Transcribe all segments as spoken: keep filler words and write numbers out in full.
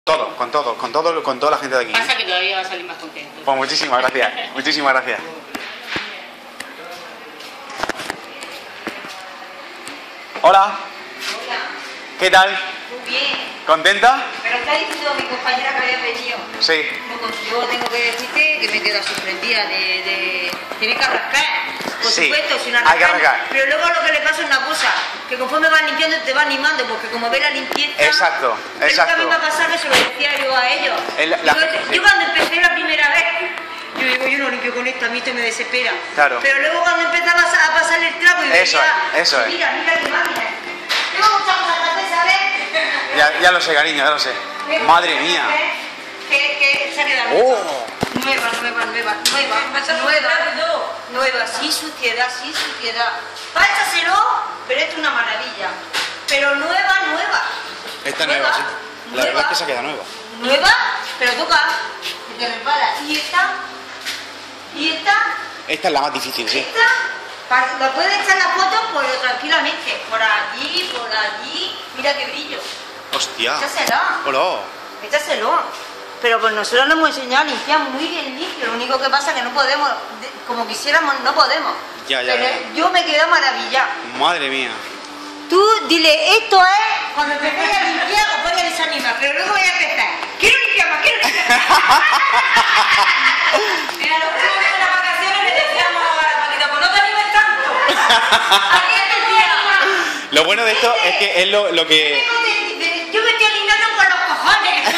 Todo, con todo, con todo, con toda la gente de aquí. Pasa que todavía va a salir más contento. Pues muchísimas gracias, muchísimas gracias. Hola. Hola. ¿Qué tal? Muy bien. ¿Contenta? Pero está diciendo mi compañera que había venido. Sí. Yo tengo que decirte que me quedo sorprendida de... de... Tiene que arrancar. Por Sí, supuesto, si no hay que arrancar. Pero luego lo que le pasa es una cosa, que conforme vas limpiando te va animando, porque como ve la limpieza... Exacto, es exacto. lo que a mí me ha pasado, que se lo decía yo a ellos. El- la- Digo, sí. Yo cuando empecé la primera vez, yo digo, yo no limpio con esto, a mí esto me desespera. Claro. Pero luego cuando empezaba a pasarle el trapo y Eso veía, es, eso es. mira, mira qué máquina. Tengo muchas cosas que hacer, ¿sabes? Ya, ya lo sé, cariño, ya lo sé. Madre mía. Que, que se ha quedado Oh. nueva, nueva, nueva, nueva, nueva, nueva, sin suciedad, sin suciedad. Páchaselo, pero esto es una maravilla. Pero nueva, nueva. Esta nueva, sí. La verdad es que se ha quedado nueva. Nueva, pero toca, que te resbala. Y esta, y esta, Esta es la más difícil, sí. esta, pa- lo puedes echar la foto pero tranquilamente. Por allí, por allí, mira qué brillo. Hostia. Échaselo. Hola. Échaselo. Pero pues nosotros nos hemos enseñado a limpiar muy bien limpio. Lo único que pasa es que no podemos, de- como quisiéramos, no podemos. Ya, ya, Pero ya. yo me quedo maravillada. Madre mía. Tú dile, esto es cuando empecéis a limpiar os voy a desanimar, pero luego voy a empezar. Quiero limpiar más, quiero limpiar más. Mira, los últimos días de las vacaciones le decíamos a la Paquita, pues no te animes tanto. Aquí está el día. Lo bueno de esto es que es lo, lo que... Yo me estoy alineando con los cojones.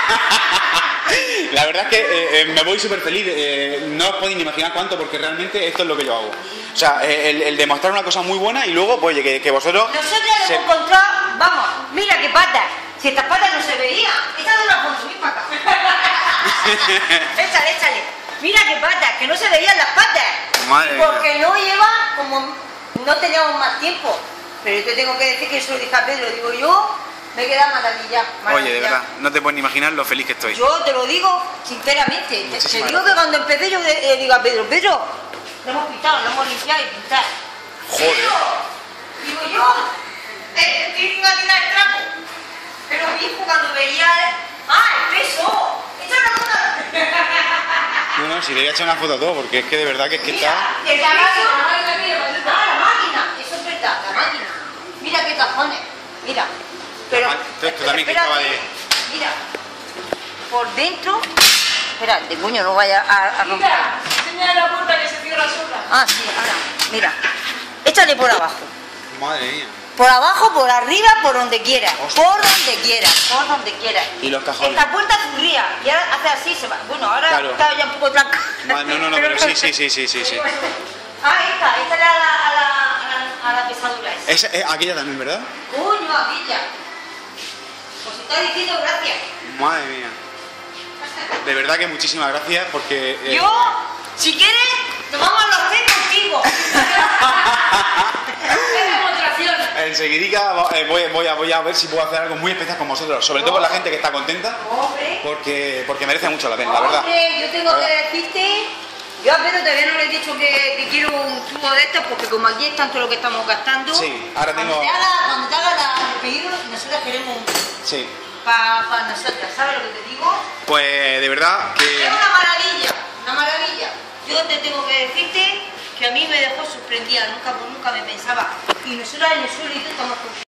La verdad es que eh, eh, me voy súper feliz. Eh, no os podéis ni imaginar cuánto, porque realmente esto es lo que yo hago. O sea, eh, el, el demostrar una cosa muy buena y luego, pues, oye, que, que vosotros... Nosotros lo se- hemos encontrado, vamos, mira qué patas. Si estas patas no se veían, esta de la foto, mis patas. Échale, échale. Mira qué patas, que no se veían las patas. Madre Porque mía. no lleva, como no teníamos más tiempo. Pero yo te tengo que decir que eso lo dije a Pedro, digo yo, me he quedado maravillada. Oye, de verdad, no te puedes ni imaginar lo feliz que estoy. Yo te lo digo sinceramente. Te, te Muchísimas digo que gracias. cuando empecé yo le eh, digo a Pedro, Pedro, lo hemos pintado, lo hemos limpiado y pintado. Joder. Pedro, digo yo, eh, estoy a tirar el trapo. Pero mi hijo cuando veía, ¡ah, el peso! ¡Echa una foto! No, no, si le voy a echar una foto a todo, porque es que de verdad que es que está... Mira, el caballo, ah, la máquina, eso es verdad, la máquina. Mira qué cajones, mira. Pero, Ah, esto también que espérate, estaba de- mira, por dentro, espérate, coño, no vaya a, a romper. Mira, enseña la puerta que se cierra sola. Ah, sí, ahora, mira, échale por abajo. Madre mía. Por abajo, por arriba, por donde quieras, Hostia. por donde quieras, por donde quieras. Y los cajones. Esta puerta zurría y ahora hace así, se va. Bueno, ahora Claro. está ya un poco tranca. Ma- No, no, no, pero sí, sí, sí, sí, sí, sí. Ah, esta, esta era a la, a la, a la, a la pesadura esa. Esa, eh, aquella también, ¿verdad? Coño, aquella. Pues está diciendo gracias. Demadre mía. De verdad que muchísimas gracias, porque... eh, Yo, si quieres, nos vamos a los tres contigo. Es demostración. Enseguidica eh, voy, voy, a, voy a ver si puedo hacer algo muy especial con vosotros, sobre todo con la gente que está contenta, Hombre, porque, porque merece mucho la pena, la verdad. hombre, yo tengo La que verdad. decirte, yo a Pedro todavía no le he dicho que, que quiero un tubo de estos, porque como aquí es tanto lo que estamos gastando, Sí, ahora cuando, tengo- te haga, cuando te haga la- el pedido, nosotros queremos un Sí. para pa nosotras, ¿sabes lo que te digo? Pues de verdad Es que... una maravilla, una maravilla. Yo te tengo que decirte que a mí me dejó sorprendida, nunca, nunca me pensaba. Y nosotros en el suelo y tú estamos